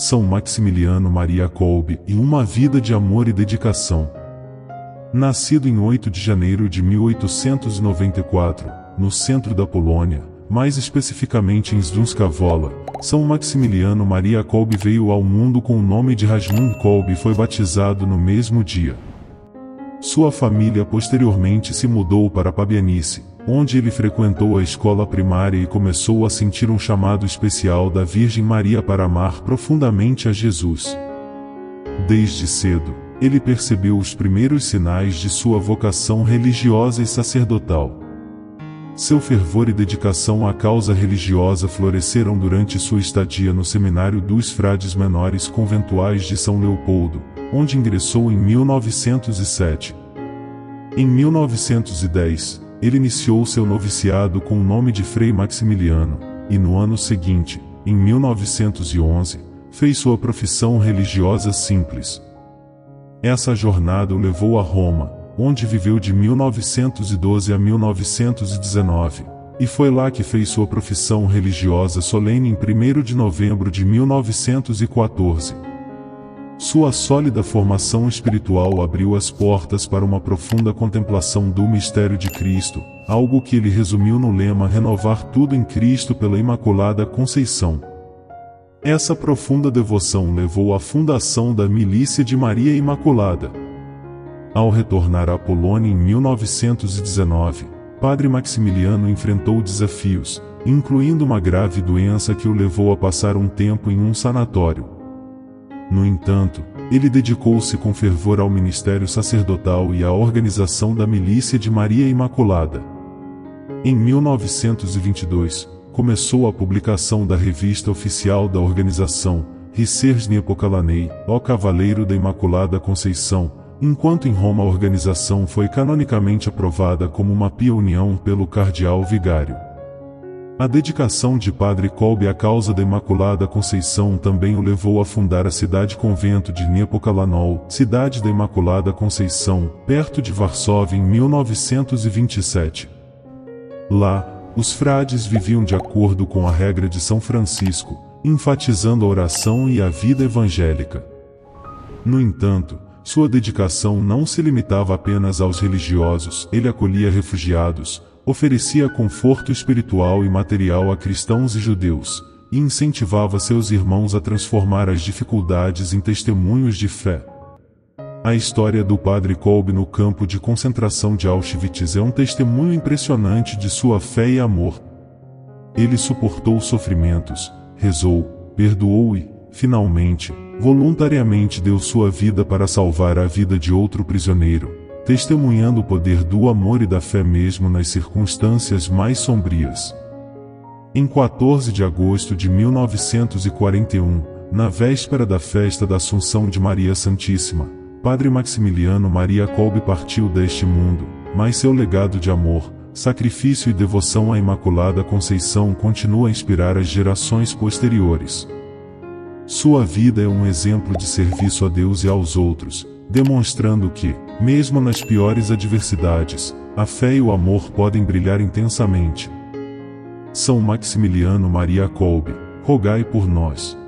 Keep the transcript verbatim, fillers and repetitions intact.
São Maximiliano Maria Kolbe e uma vida de amor e dedicação. Nascido em oito de janeiro de mil oitocentos e noventa e quatro, no centro da Polônia, mais especificamente em Śląska Wola, São Maximiliano Maria Kolbe veio ao mundo com o nome de Rajmund Kolbe e foi batizado no mesmo dia. Sua família posteriormente se mudou para Pabianice, onde ele frequentou a escola primária e começou a sentir um chamado especial da Virgem Maria para amar profundamente a Jesus. Desde cedo, ele percebeu os primeiros sinais de sua vocação religiosa e sacerdotal. Seu fervor e dedicação à causa religiosa floresceram durante sua estadia no Seminário dos Frades Menores Conventuais de São Leopoldo, onde ingressou em mil novecentos e sete. Em mil novecentos e dez, ele iniciou seu noviciado com o nome de Frei Maximiliano, e no ano seguinte, em mil novecentos e onze, fez sua profissão religiosa simples. Essa jornada o levou a Roma, onde viveu de mil novecentos e doze a mil novecentos e dezenove, e foi lá que fez sua profissão religiosa solene em primeiro de novembro de mil novecentos e quatorze. Sua sólida formação espiritual abriu as portas para uma profunda contemplação do mistério de Cristo, algo que ele resumiu no lema Renovar tudo em Cristo pela Imaculada Conceição. Essa profunda devoção levou à fundação da Milícia de Maria Imaculada. Ao retornar à Polônia em mil novecentos e dezenove, Padre Maximiliano enfrentou desafios, incluindo uma grave doença que o levou a passar um tempo em um sanatório. No entanto, ele dedicou-se com fervor ao ministério sacerdotal e à organização da Milícia de Maria Imaculada. Em mil novecentos e vinte e dois, começou a publicação da revista oficial da organização, Rycerznie Pokalanej, ó Cavaleiro da Imaculada Conceição, enquanto em Roma a organização foi canonicamente aprovada como uma pia união pelo cardeal vigário. A dedicação de Padre Kolbe à causa da Imaculada Conceição também o levou a fundar a cidade-convento de Niepokalanów, Cidade da Imaculada Conceição, perto de Varsóvia em mil novecentos e vinte e sete. Lá, os frades viviam de acordo com a regra de São Francisco, enfatizando a oração e a vida evangélica. No entanto, sua dedicação não se limitava apenas aos religiosos, ele acolhia refugiados, oferecia conforto espiritual e material a cristãos e judeus, e incentivava seus irmãos a transformar as dificuldades em testemunhos de fé. A história do Padre Kolbe no campo de concentração de Auschwitz é um testemunho impressionante de sua fé e amor. Ele suportou sofrimentos, rezou, perdoou e, finalmente, voluntariamente deu sua vida para salvar a vida de outro prisioneiro, testemunhando o poder do amor e da fé mesmo nas circunstâncias mais sombrias. Em quatorze de agosto de mil novecentos e quarenta e um, na véspera da festa da Assunção de Maria Santíssima, Padre Maximiliano Maria Kolbe partiu deste mundo, mas seu legado de amor, sacrifício e devoção à Imaculada Conceição continua a inspirar as gerações posteriores. Sua vida é um exemplo de serviço a Deus e aos outros, demonstrando que, mesmo nas piores adversidades, a fé e o amor podem brilhar intensamente. São Maximiliano Maria Kolbe, rogai por nós.